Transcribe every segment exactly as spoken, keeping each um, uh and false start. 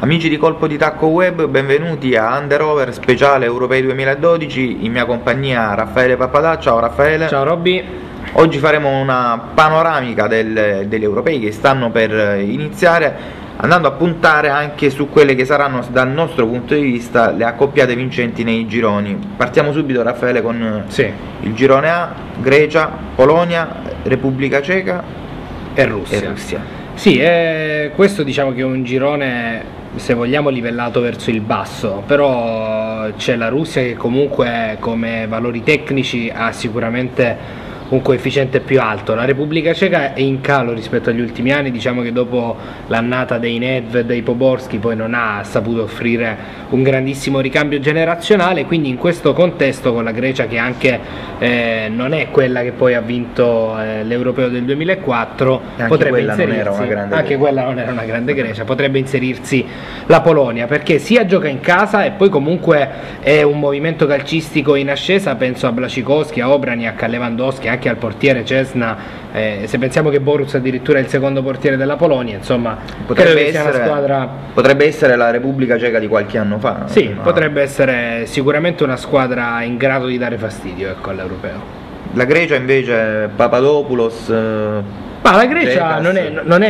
Amici di Colpo di Tacco Web, benvenuti a Under Over speciale Europei duemiladodici, in mia compagnia Raffaele Pappadà. Ciao Raffaele. Ciao Robby. Oggi faremo una panoramica del, degli Europei che stanno per iniziare, andando a puntare anche su quelle che saranno dal nostro punto di vista le accoppiate vincenti nei gironi. Partiamo subito Raffaele con sì. il girone A: Grecia, Polonia, Repubblica Ceca e Russia. E Russia. Sì, eh, questo diciamo che è un girone, se vogliamo, livellato verso il basso, però c'è la Russia che comunque come valori tecnici ha sicuramente un coefficiente più alto. La Repubblica Ceca è in calo rispetto agli ultimi anni, diciamo che dopo l'annata dei Nedved, dei Poborski, poi non ha saputo offrire un grandissimo ricambio generazionale, quindi in questo contesto con la Grecia, che anche eh, non è quella che poi ha vinto eh, l'Europeo del duemilaquattro, anche potrebbe quella inserirsi, non era una grande anche Grecia. quella non era una grande Grecia, potrebbe inserirsi la Polonia, perché sia gioca in casa e poi comunque è un movimento calcistico in ascesa. Penso a Błaszczykowski, a Obraniak, a Lewandowski, anche al portiere Cesna, eh, se pensiamo che Boruc addirittura è il secondo portiere della Polonia, insomma potrebbe essere, essere, una squadra... potrebbe essere la Repubblica Ceca di qualche anno fa. Sì, ma... potrebbe essere sicuramente una squadra in grado di dare fastidio, ecco, all'Europeo. La Grecia invece, Papadopoulos... Ma la Grecia non è, non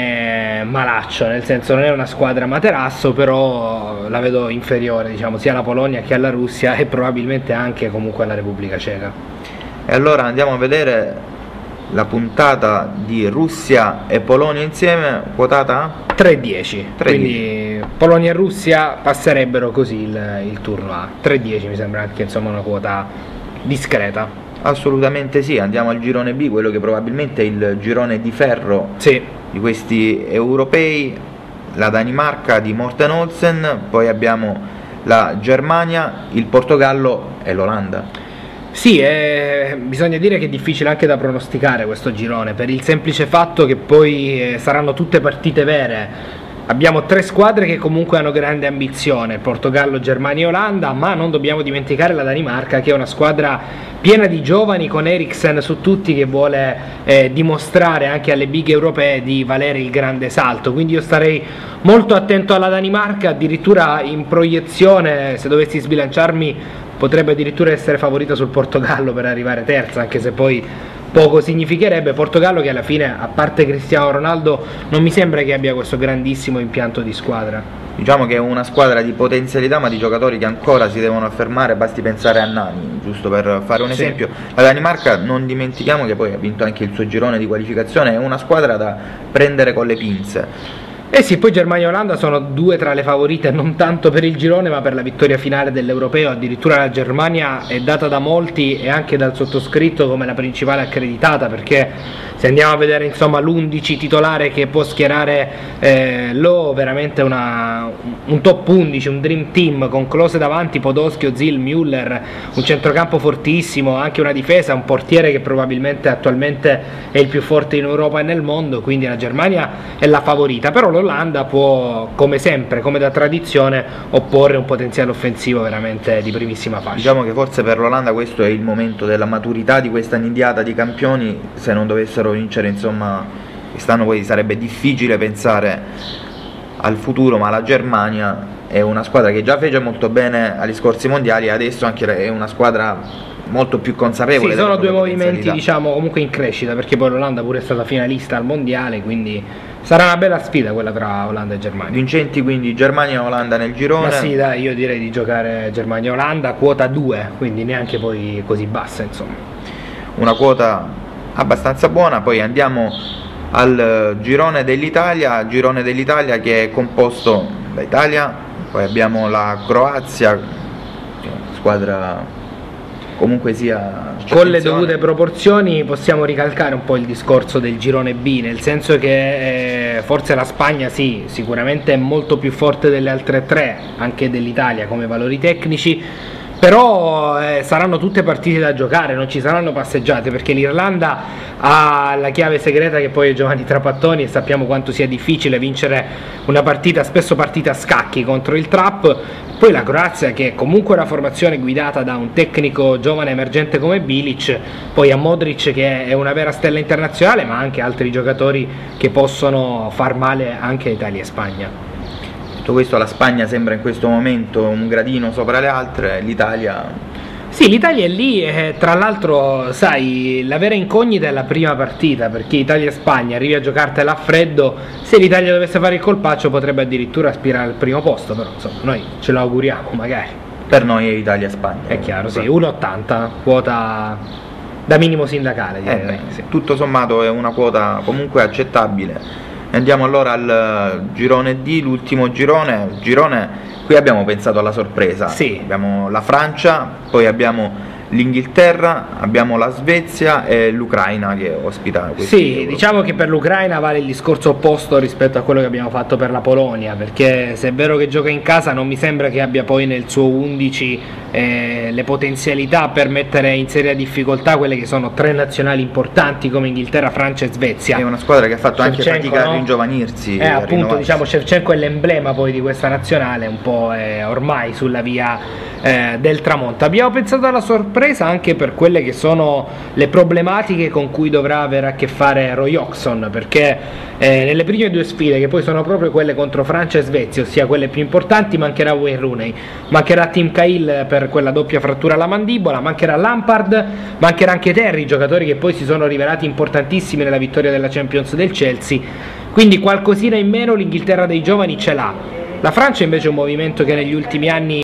è malaccio, nel senso non è una squadra materasso, però la vedo inferiore, diciamo, sia alla Polonia che alla Russia e probabilmente anche comunque alla Repubblica Ceca. E allora andiamo a vedere la puntata di Russia e Polonia insieme, quotata tre dieci, quindi Polonia e Russia passerebbero così il, il turno A. tre dieci mi sembra anche, insomma, una quota discreta. Assolutamente sì. Andiamo al girone B, quello che probabilmente è il girone di ferro sì. di questi europei. La Danimarca di Morten Olsen, poi abbiamo la Germania, il Portogallo e l'Olanda. Sì, eh, bisogna dire che è difficile anche da pronosticare questo girone, per il semplice fatto che poi eh, saranno tutte partite vere. Abbiamo tre squadre che comunque hanno grande ambizione, Portogallo, Germania e Olanda, ma non dobbiamo dimenticare la Danimarca, che è una squadra piena di giovani, con Eriksen su tutti, che vuole eh, dimostrare anche alle big europee di valere il grande salto. Quindi io starei molto attento alla Danimarca, addirittura in proiezione, se dovessi sbilanciarmi, potrebbe addirittura essere favorita sul Portogallo per arrivare terza, anche se poi poco significherebbe. Portogallo che alla fine, a parte Cristiano Ronaldo, non mi sembra che abbia questo grandissimo impianto di squadra. Diciamo che è una squadra di potenzialità, ma di giocatori che ancora si devono affermare, basti pensare a Nani, giusto per fare un esempio. Sì. La Danimarca, non dimentichiamo che poi ha vinto anche il suo girone di qualificazione, è una squadra da prendere con le pinze. Eh sì, poi Germania e Olanda sono due tra le favorite, non tanto per il girone ma per la vittoria finale dell'Europeo. Addirittura la Germania è data da molti e anche dal sottoscritto come la principale accreditata, perché se andiamo a vedere, insomma, l'undici titolare che può schierare eh, Löw, veramente una, un top undici, un dream team, con Klose davanti, Podolski, Özil, Müller, un centrocampo fortissimo, anche una difesa, un portiere che probabilmente attualmente è il più forte in Europa e nel mondo, quindi la Germania è la favorita. Però l'Olanda può, come sempre, come da tradizione, opporre un potenziale offensivo veramente di primissima fascia. Diciamo che forse per l'Olanda questo è il momento della maturità di questa nidiata di campioni. Se non dovessero vincere, insomma, quest'anno poi sarebbe difficile pensare al futuro, ma la Germania è una squadra che già fece molto bene agli scorsi mondiali e adesso anche è una squadra molto più consapevole. Sì, sono due movimenti, diciamo, comunque in crescita, perché poi l'Olanda pure è stata finalista al mondiale, quindi sarà una bella sfida quella tra Olanda e Germania. Vincenti quindi Germania e Olanda nel girone. Ma sì, dai, io direi di giocare Germania e Olanda, quota due, quindi neanche poi così bassa, insomma. Una quota abbastanza buona. Poi andiamo al girone dell'Italia, girone dell'Italia che è composto da Italia, poi abbiamo la Croazia, squadra comunque sia, con le dovute proporzioni. Possiamo ricalcare un po' il discorso del girone B, nel senso che eh, forse la Spagna sì, sicuramente è molto più forte delle altre tre, anche dell'Italia come valori tecnici, però eh, saranno tutte partite da giocare, non ci saranno passeggiate, perché l'Irlanda ha la chiave segreta che poi è Giovanni Trapattoni, e sappiamo quanto sia difficile vincere una partita, spesso partita a scacchi, contro il Trap. Poi la Croazia, che è comunque una formazione guidata da un tecnico giovane emergente come Bilic, poi a Modric che è una vera stella internazionale, ma anche altri giocatori che possono far male anche a Italia e Spagna. Detto questo, la Spagna sembra in questo momento un gradino sopra le altre, l'Italia... Sì, l'Italia è lì e tra l'altro, sai, la vera incognita è la prima partita, perché Italia-Spagna arrivi a giocartela a freddo, se l'Italia dovesse fare il colpaccio potrebbe addirittura aspirare al primo posto, però insomma noi ce lo auguriamo magari. Per noi è Italia-Spagna. È chiaro, sì, uno virgola ottanta, quota da minimo sindacale. Eh beh, sì. Tutto sommato è una quota comunque accettabile. Andiamo allora al girone D, l'ultimo girone, girone, qui abbiamo pensato alla sorpresa, sì. Abbiamo la Francia, poi abbiamo l'Inghilterra, abbiamo la Svezia e l'Ucraina che ospita questi Sì, Euro. diciamo che per l'Ucraina vale il discorso opposto rispetto a quello che abbiamo fatto per la Polonia, perché se è vero che gioca in casa non mi sembra che abbia poi nel suo undici eh, le potenzialità per mettere in seria difficoltà quelle che sono tre nazionali importanti come Inghilterra, Francia e Svezia. È una squadra che ha fatto anche Shevchenko, fatica no? a ringiovanirsi. Eh, a appunto, rinnovarsi. diciamo, Shevchenko è l'emblema poi di questa nazionale, un po' è ormai sulla via eh, del tramonto. Abbiamo pensato alla sorpresa anche per quelle che sono le problematiche con cui dovrà avere a che fare Roy Hodgson, perché eh, nelle prime due sfide, che poi sono proprio quelle contro Francia e Svezia, ossia quelle più importanti, mancherà Wayne Rooney, mancherà Tim Cahill per quella doppia frattura alla mandibola, mancherà Lampard, mancherà anche Terry, giocatori che poi si sono rivelati importantissimi nella vittoria della Champions del Chelsea, quindi qualcosina in meno l'Inghilterra dei giovani ce l'ha. La Francia invece è un movimento che negli ultimi anni